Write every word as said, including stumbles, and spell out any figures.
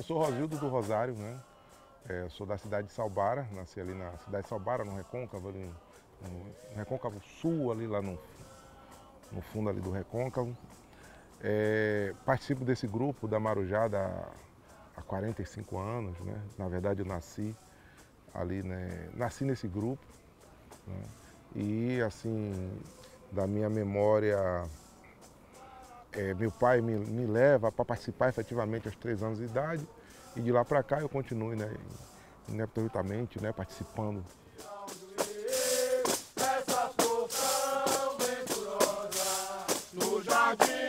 sou Rosildo do Rosário, né? É, sou da cidade de Salbara, nasci ali na cidade de Salbara, no Recôncavo, ali no, no Recôncavo Sul, ali lá no, no fundo ali do Recôncavo. É, participo desse grupo da Marujada há quarenta e cinco anos, né? Na verdade eu nasci ali, né? Nasci nesse grupo, né? E assim, da minha memória, é, meu pai me, me leva para participar efetivamente aos três anos de idade, e de lá para cá eu continuo, né, ininterruptamente, né, participando. Essa porção venturosa no jardim.